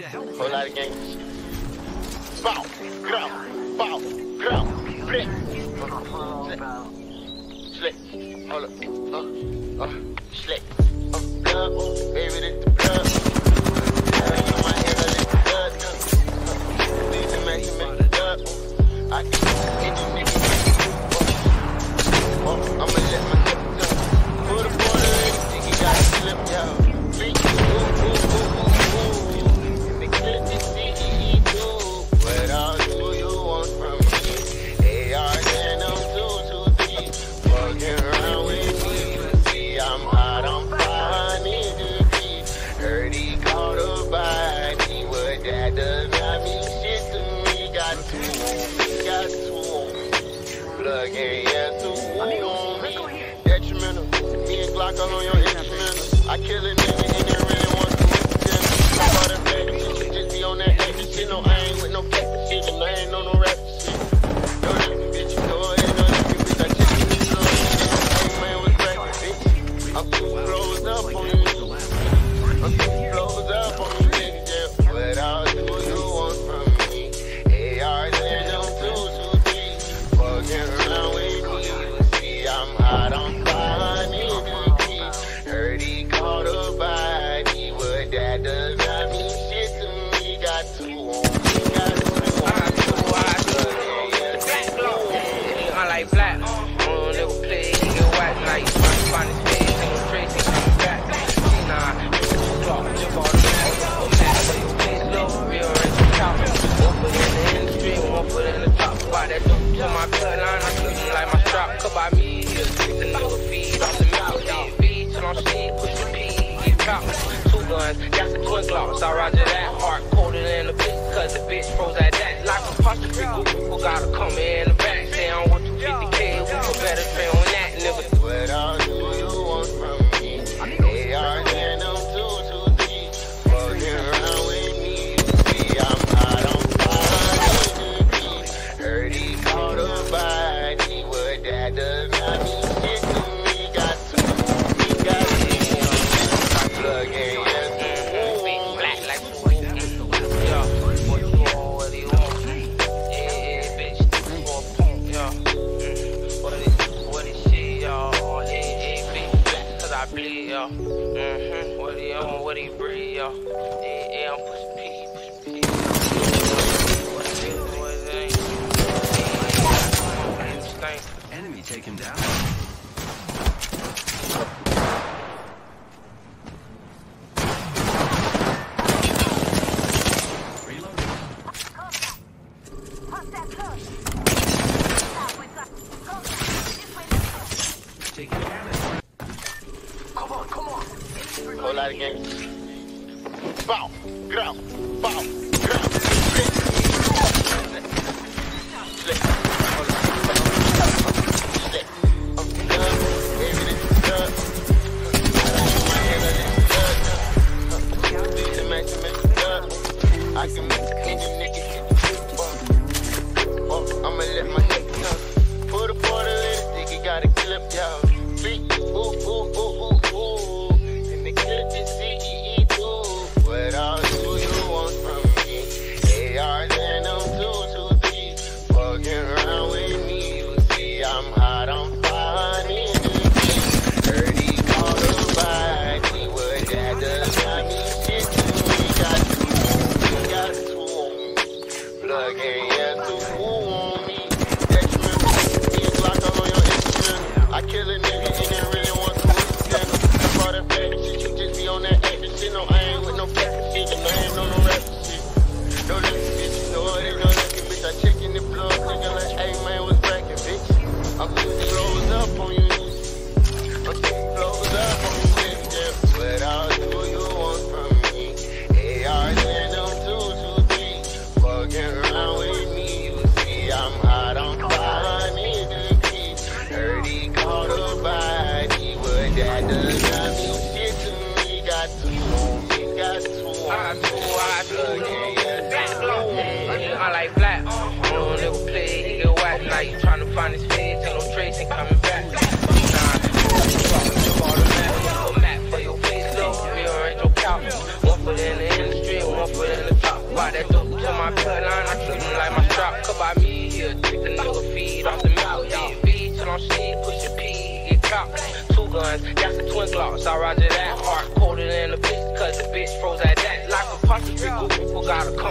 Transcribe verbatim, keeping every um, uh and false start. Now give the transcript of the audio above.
to help. Whole lot of games. Bow, ground, bow, ground, flip. Slick. Hold up. Uh, uh, slick. Uh, blood, oh, baby, this the blood. Uh, you my head, this the blood. Uh, leave the man, he make the blood. I can hit you, nigga. Uh, uh, I'ma let my hip go. Put a border in the thing, you gotta slip, yo. Beat, ooh, ooh, ooh, ooh, ooh. And they clip this C E E too. What all do you want from me? A R and them two, two, three. Fucking around with me. See, I'm hot, I'm fine, need to be. Heard he caught a body. What that does not mean shit to me. Got two on me, got two on me. Plug in, yeah, two on me. Detrimental. Me and Glock all on your instrumental. I kill a nigga and they really want to win. I bought a bag of shit, just be on that extra shit. No, I ain't with no cat shit, and I ain't on no rap shit. No, that bitch, go ahead, no, that bitch, I check you, bitch, no, that man was bragging, bitch. I'm two flows up on you. I'm two flows up on you, nigga, yeah. What else do you want from me? A Rs and them two, two, three. Fucking around with me, you see, I'm hot, I'm fine, nigga, key. Heard he caught a body, what that does not mean shit to me. Got two on me, got two on me. I like black, I never play, he get white like trying to find his face, ain't no trace, ain't coming back. Nah, Glock, jump on the map, go mad, but you face low, real rent the top. One foot in the industry, one foot in the top. By that dope to my bloodline, I flip him like my strap. Cut by me, he'll stick the nigga feed off the mouth. Hit feed till I'm sleep, push the P, get pout. Two guns, got the twin glocks, I roger that. Heart colder than a bitch, cause the bitch froze at that. Like a pasta pickle, people gotta come in the back. Say I want two fifty K, we could better train on that, nigga. What all do you want from me? A R and them two, two, three. Fucking around with me, you see, I'm hot, I'm fine, nigga. Heard he caught a body, what that does not mean shit to me. Got two on me, got two on me. Plug in, yeah, two on me. Black like two, yeah. What you want, what do you want? Yeah, bitch, you want punk, yeah. What is, what is shit, y'all? Yeah, yeah, bitch, black, cause I bleed, y'all. Mm-hmm, what do you want, what do you breathe, y'all? Yeah, yeah, I'm pushing P, pushing P. What is it, what is it? Yeah, yeah, stink. Enemy taken down. Reloading. Taking damage. Come on, come on. Whole lot of games. Bow, ground, bow, ground. Slick. Slick. Hold up. Slick. I'm blood, baby, this is blood. My head, this is blood. These are match, match, blood. I can make any nigga hit the oh, I'ma let my hip go. Put a border in this nigga, got a clip, yo. Beat, ooh, ooh, ooh, ooh, ooh. And they clip this C E E too. What all do you want from me? A Rs and them two, two, three. Fucking around with me, you see, I'm hot, I'm fine, nigga. Heard he caught a body, what that does not mean shit to me. Got two on me, got two on me. Plug in, yeah, two on me. Detrimental, me and Glock all on your instrumental. I kill a nigga and they really want to win. I bought a bag of shit, you just be on that extra shit. No, I ain't with no cat shit, and I ain't on no rap shit. No lucky bitch, you know it ain't no lucky bitch. I check in the blood, nigga like, hey man, what's bragging, bitch? I'm two flows up on you. I'm two flows up on you, nigga, yeah. What all do you want from me? A Rs and them two, two, three. Fucking around with me, you see, I'm hot, I'm fine, nigga, key. Heard he caught a body, what that does not mean shit to me. Got two on me, got two on me. Plug in, yeah, two on me. I like black, I don't never play, he get white like you trying to find his face, ain't no trace, ain't coming back. Nah, jump on the map, go map for your face, low, real rent your couch. One foot in the industry, one foot in the twin glocks, I roger that. Heart colder than a bitch, cause the bitch froze at that. Like a punch, people got a